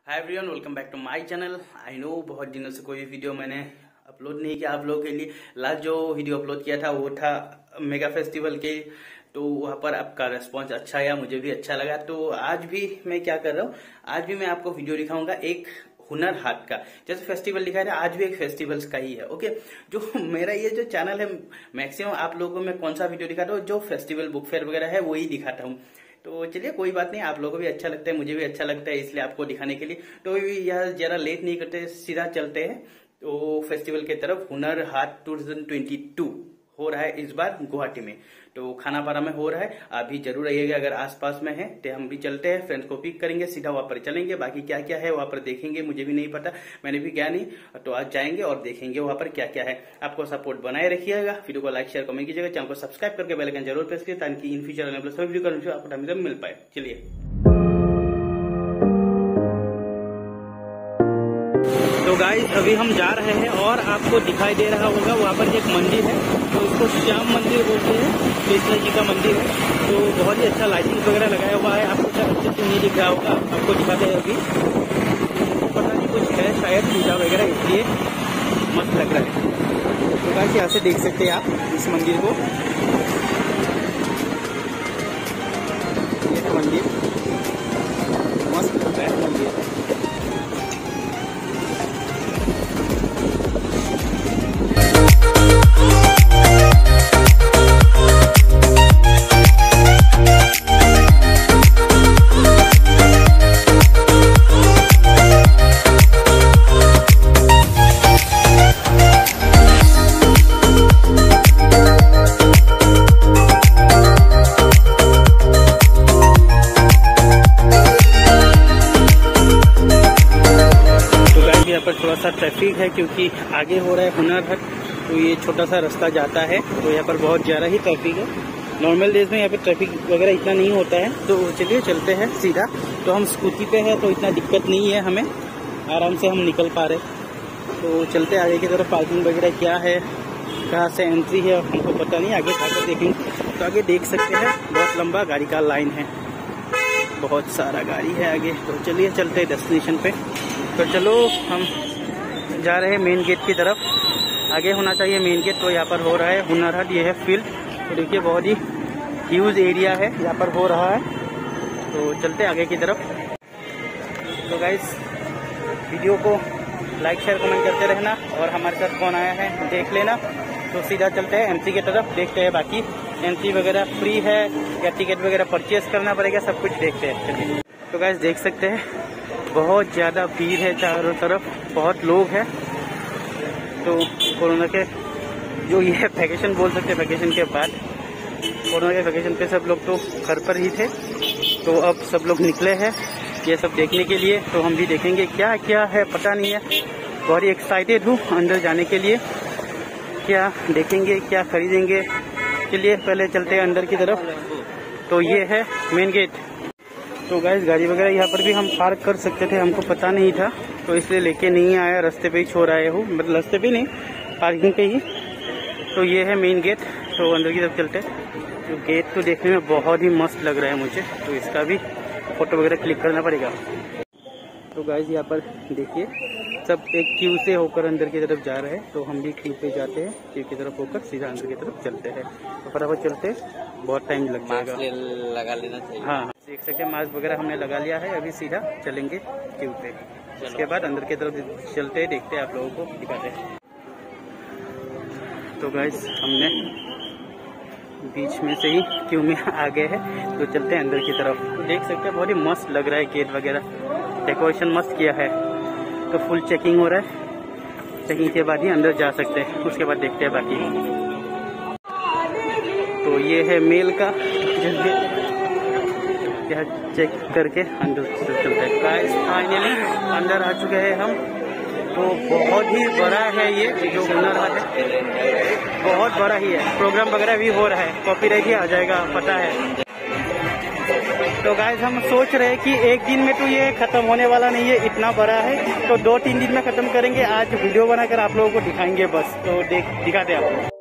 Hi everyone, welcome back to my channel. I know बहुत दिनों से कोई वीडियो मैंने अपलोड नहीं किया आप लोगों के लिए। लास्ट जो वीडियो अपलोड किया था वो था मेगा फेस्टिवल के, तो वहां पर आपका रिस्पांस अच्छा आया, मुझे भी अच्छा लगा। तो आज भी मैं क्या कर रहा हूँ, आज भी मैं आपको वीडियो दिखाऊंगा एक हुनर हाट का। जैसे फेस्टिवल दिखाया था, आज भी एक फेस्टिवल्स का ही है। ओके, जो मेरा ये जो चैनल है, मैक्सिमम आप लोगों को मैं कौन सा वीडियो दिखाता हूँ, जो फेस्टिवल बुक फेयर वगैरह है वही दिखाता हूँ। तो चलिए कोई बात नहीं, आप लोगों को भी अच्छा लगता है, मुझे भी अच्छा लगता है, इसलिए आपको दिखाने के लिए। तो यह जरा लेट नहीं करते, सीधा चलते हैं तो फेस्टिवल की तरफ। हुनर हाट 2022 हो रहा है इस बार गुवाहाटी में, तो खानापारा में हो रहा है। आप भी जरूर आइएगा अगर आसपास में है तो। हम भी चलते हैं, फ्रेंड्स को पिक करेंगे, सीधा वहां पर चलेंगे। बाकी क्या क्या है वहां पर देखेंगे, मुझे भी नहीं पता, मैंने भी गया नहीं। तो आज जाएंगे और देखेंगे वहां पर क्या क्या है। आपको सपोर्ट बनाए रखिएगा, वीडियो को लाइक शेयर कमेंट कीजिएगा, चैनल को सब्सक्राइब करके बेल आइकन जरूर प्रेस कीजिए ताकि इन फ्यूचर आने वाले वीडियो का आपको टाइम मिल पाए। चलिए, तो गाइस अभी हम जा रहे हैं और आपको दिखाई दे रहा होगा वहाँ पर एक मंदिर है, तो उसको श्याम मंदिर बोलते हैं, कृष्ण जी का मंदिर है। तो बहुत ही अच्छा लाइटिंग वगैरह लगाया हुआ है, आपको शायद अच्छे से नहीं दिख रहा होगा, आपको दिखाते हैं अभी। पता नहीं कुछ है शायद पूजा वगैरह, इसलिए मस्त लग रहा है। तो गाइस यहाँ से देख सकते हैं आप इस मंदिर को, ये मंदिर मस्त लगता है मंदिर। पर थोड़ा सा ट्रैफिक है क्योंकि आगे हो रहा है हुनर हाट, तो ये छोटा सा रास्ता जाता है, तो यहाँ पर बहुत ज्यादा ही ट्रैफिक है। नॉर्मल डेज में यहाँ पे ट्रैफिक वगैरह इतना नहीं होता है। तो चलिए चलते हैं सीधा। तो हम स्कूटी पे है तो इतना दिक्कत नहीं है, हमें आराम से हम निकल पा रहे। तो चलते आगे की तरफ। पार्किंग वगैरह क्या है, कहाँ से एंट्री है हमको पता नहीं, आगे जाकर देखेंगे। तो आगे देख सकते हैं बहुत लंबा गाड़ी का लाइन है, बहुत सारा गाड़ी है आगे। तो चलिए चलते हैं डेस्टिनेशन पे। तो चलो हम जा रहे हैं मेन गेट की तरफ, आगे होना चाहिए मेन गेट। तो यहाँ पर हो रहा है हुनर हाट, ये है फील्ड। तो देखिए बहुत ही ह्यूज एरिया है यहाँ पर हो रहा है। तो चलते आगे की तरफ। तो गाइस वीडियो को लाइक शेयर कमेंट करते रहना, और हमारे साथ कौन आया है देख लेना। तो सीधा चलते हैं एंट्री की तरफ, देखते हैं बाकी एंट्री वगैरह फ्री है या टिकट वगैरह परचेज करना पड़ेगा, सब कुछ देखते हैं। चलिए, तो गाइस देख सकते हैं बहुत ज़्यादा भीड़ है चारों तरफ, बहुत लोग हैं। तो कोरोना के जो ये वैकेशन बोल सकते हैं, वैकेशन के बाद कोरोना के वैकेशन पे सब लोग तो घर पर ही थे, तो अब सब लोग निकले हैं ये सब देखने के लिए। तो हम भी देखेंगे क्या क्या है, पता नहीं है, बहुत ही एक्साइटेड हूँ अंदर जाने के लिए। क्या देखेंगे, क्या खरीदेंगे। चलिए पहले चलते हैं अंदर की तरफ। तो ये है मेन गेट। तो गाइस गाड़ी वगैरह यहाँ पर भी हम पार्क कर सकते थे, हमको पता नहीं था, तो इसलिए लेके नहीं आया, रास्ते पे ही छोड़ आए हूँ, मतलब रास्ते पे नहीं, पार्किंग पे ही। तो ये है मेन गेट। तो अंदर की तरफ चलते हैं। तो गेट तो देखने में बहुत ही मस्त लग रहा है मुझे, तो इसका भी फोटो वगैरह क्लिक करना पड़ेगा। तो गाइस यहाँ पर देखिए सब एक क्यू से होकर अंदर की तरफ जा रहे हैं, तो हम भी क्यू पे जाते हैं, क्यू की तरफ होकर सीधा अंदर की तरफ चलते हैं। तो फटाफट चलते, बहुत टाइम लग जाएगा। लगा लेना चाहिए। हाँ देख सकते हैं मास्क वगैरह हमने लगा लिया है, अभी सीधा चलेंगे क्यू पे। उसके बाद अंदर की तरफ चलते हैं, देखते हैं, आप लोगों को दिखाते हैं। तो गाइस हमने बीच में से ही क्यू में आ गए हैं, तो चलते हैं अंदर की तरफ। देख सकते हैं बहुत ही मस्त लग रहा है, गेट वगैरह डेकोरेशन मस्त किया है। तो फुल चेकिंग हो रहा है, चेकिंग के बाद ही अंदर जा सकते हैं, उसके बाद देखते हैं बाकी। तो ये है मेल का, यह चेक करके अंदर चलते हैं। गाइस फाइनली अंदर आ चुके हैं हम। तो बहुत ही बड़ा है ये जो हुनर हाट है, बहुत बड़ा ही है, प्रोग्राम वगैरह भी हो रहा है, कॉपीराइट ही आ जाएगा पता है। तो गाइस हम सोच रहे हैं कि एक दिन में तो ये खत्म होने वाला नहीं है, इतना बड़ा है, तो 2-3 दिन में खत्म करेंगे। आज वीडियो बनाकर आप लोगों को दिखाएंगे बस। तो दिखाते हैं आपको।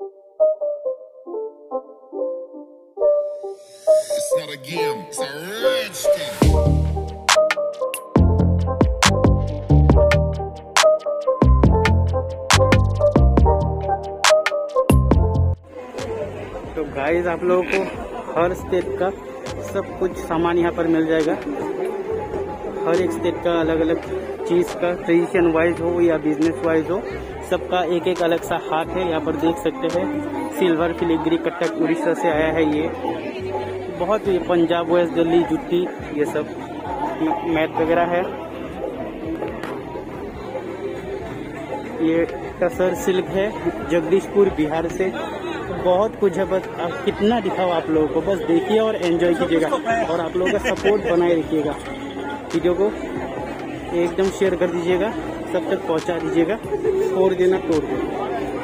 It's not a game, it's a rich thing. Wise आप लोगों को हर स्टेट का सब कुछ सामान यहाँ पर मिल जाएगा। हर एक स्टेट का अलग अलग चीज़ का ट्रेडिशन वाइज हो या बिजनेस वाइज हो, सबका एक एक अलग सा हाथ है। यहाँ पर देख सकते हैं सिल्वर फिलिग्री कटक उड़ीसा से आया है। ये बहुत ही पंजाब वेस्ट दिल्ली जुत्ती ये सब मैट वगैरह है। ये टसर सिल्क है जगदीशपुर बिहार से। बहुत कुछ है, बस आप कितना दिखाओ आप लोगों को, बस देखिए और एंजॉय कीजिएगा और आप लोगों का सपोर्ट बनाए रखिएगा। वीडियो को एकदम शेयर कर दीजिएगा, सब तक पहुंचा दीजिएगा। छोड़ देना तोड़ देना।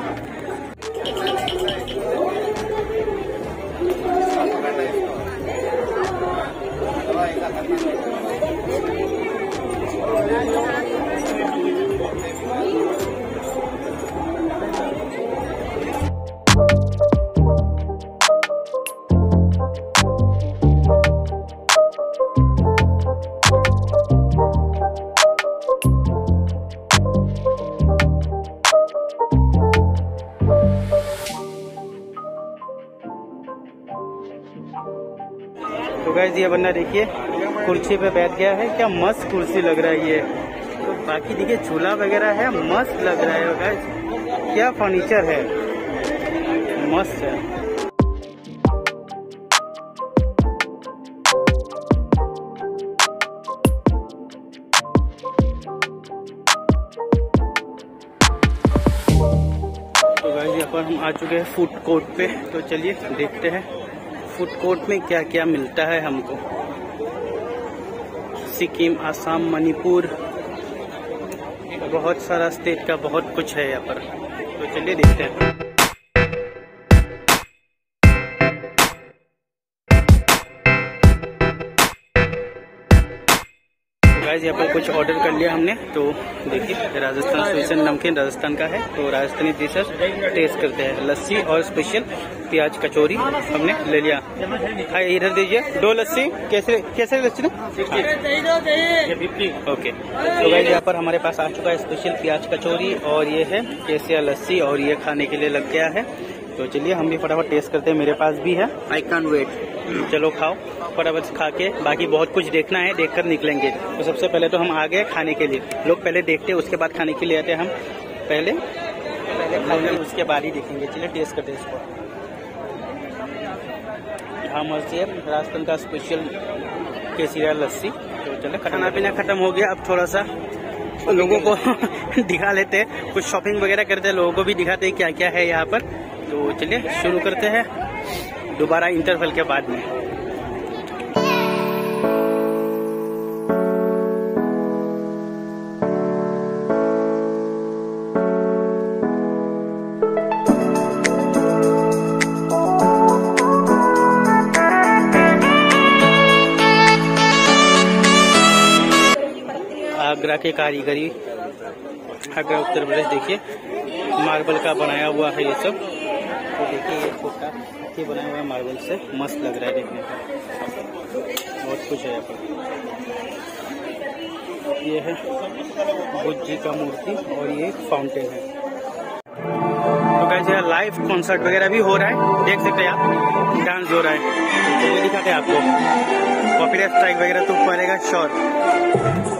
तो गाइस ये बंदा देखिए कुर्सी पे बैठ गया है, क्या मस्त कुर्सी लग रहा है ये। तो बाकी देखिए झूला वगैरह है, मस्त लग रहा है गाइस, क्या फर्नीचर है, मस्त है। तो गाइस यहाँ पर हम आ चुके हैं फूड कोर्ट पे, तो चलिए देखते हैं फूड कोर्ट में क्या क्या मिलता है हमको। सिक्किम, आसाम, मणिपुर, बहुत सारा स्टेट का बहुत कुछ है यहाँ पर, तो चलिए देखते हैं। गाइस यहाँ पर कुछ ऑर्डर कर लिया हमने, तो देखिए राजस्थान स्पेशल नमकीन राजस्थान का है, तो राजस्थानी डिशेस टेस्ट करते हैं। लस्सी और स्पेशल प्याज कचौरी हमने ले लिया। हाँ इधर दीजिए 2 लस्सी। कैसे कैसे लस्सी ना 50। ओके, तो गाइस यहाँ पर हमारे पास आ चुका है स्पेशल प्याज कचौरी और ये है केसिया लस्सी और ये खाने के लिए लग गया है। तो चलिए हम भी फटाफट टेस्ट करते हैं, मेरे पास भी है। I can't wait. चलो खाओ फटाफट खा के, बाकी बहुत कुछ देखना है, देखकर निकलेंगे। तो सबसे पहले तो हम आ गए खाने के लिए। लोग पहले देखते हैं उसके बाद खाने के लिए आते हैं। हम पहले खाएंगे उसके बाद ही देखेंगे। चलिए टेस्ट करते हैं इसको। हाँ मस्त है, राजस्थान का स्पेशल केसरिया लस्सी। तो चलो खाना पीना खत्म हो गया, अब थोड़ा सा लोगों को दिखा लेते हैं, कुछ शॉपिंग वगैरह करते हैं, लोगों को भी दिखाते हैं क्या क्या है यहाँ पर। तो चलिए शुरू करते हैं दोबारा इंटरवल के बाद में। आगरा के कारीगरी, आगरा उत्तर प्रदेश। देखिए मार्बल का बनाया हुआ है ये सब। तो देखिए ये छोटा हाथी बनाया हुआ है मार्बल से, मस्त लग रहा है देखने का। बहुत कुछ है यहाँ पर। ये है बुद्ध जी का मूर्ति और ये फाउंटेन है। तो गाइस यहाँ लाइव कॉन्सर्ट वगैरह भी हो रहा है, देख सकते हैं आप, डांस हो रहा है। तो ये दिखाते हैं आपको, कॉपीराइट स्ट्राइक वगैरह तो पड़ेगा श्योर।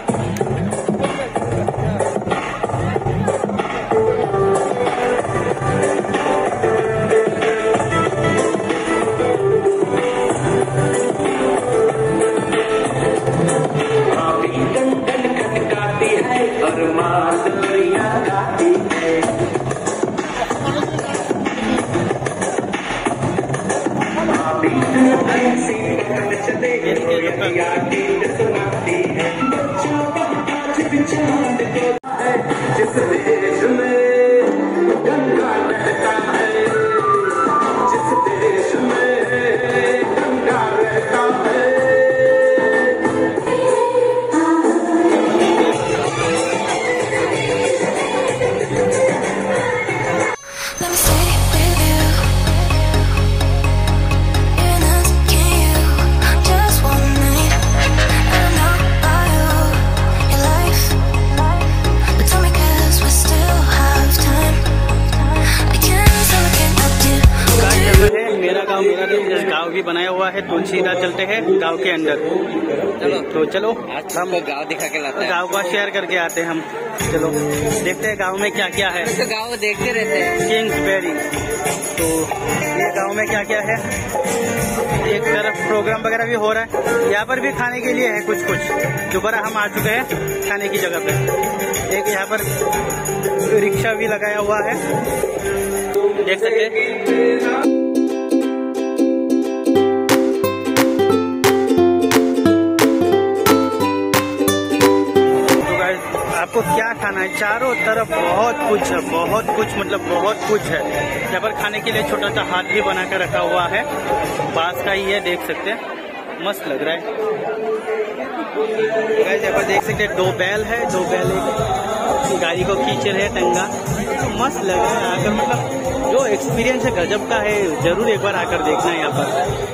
जिस देश में गंगा रहता है, जिस देश में गंगा रहता है। हुआ है तुलसीदास। चलते हैं गांव के अंदर। चलो हम गांव दिखा के लाते हैं, गांव का शेयर करके आते हैं हम। चलो देखते हैं गांव में क्या क्या है। तो गांव देखते रहते हैं। किंग्सबेरी, तो ये गांव में क्या क्या है। एक तरफ प्रोग्राम वगैरह भी हो रहा है, यहाँ पर भी खाने के लिए है कुछ कुछ। दोबारा हम आ चुके हैं खाने की जगह पे। एक यहाँ पर रिक्शा भी लगाया हुआ है, देख सकते हैं। आपको क्या खाना है, चारों तरफ बहुत कुछ है, बहुत कुछ मतलब बहुत कुछ है। यहाँ पर खाने के लिए छोटा सा हाथ भी बना कर रखा हुआ है, बांस का ही है, देख सकते हैं। मस्त लग रहा है। यहाँ पर देख सकते हैं 2 बैल है, 2 बैल एक गाड़ी को खींच रहे हैं टंगा। मस्त लग रहा है आकर, मतलब जो एक्सपीरियंस है गजब का है। जरूर एक बार आकर देखना है यहाँ पर।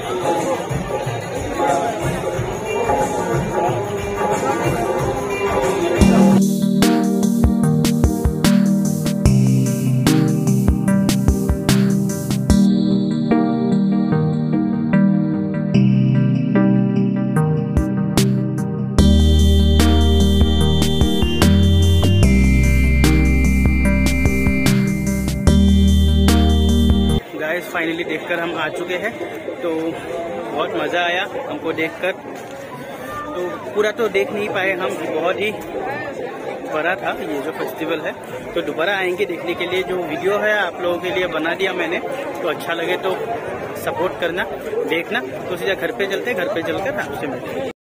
फाइनली देखकर हम आ चुके हैं, तो बहुत मज़ा आया हमको देखकर। तो पूरा तो देख नहीं पाए हम, बहुत ही बड़ा था ये जो फेस्टिवल है। तो दोबारा आएंगे देखने के लिए। जो वीडियो है आप लोगों के लिए बना दिया मैंने, तो अच्छा लगे तो सपोर्ट करना, देखना। तो सीधा घर पे चलते, घर पे चलकर आपसे मिलते।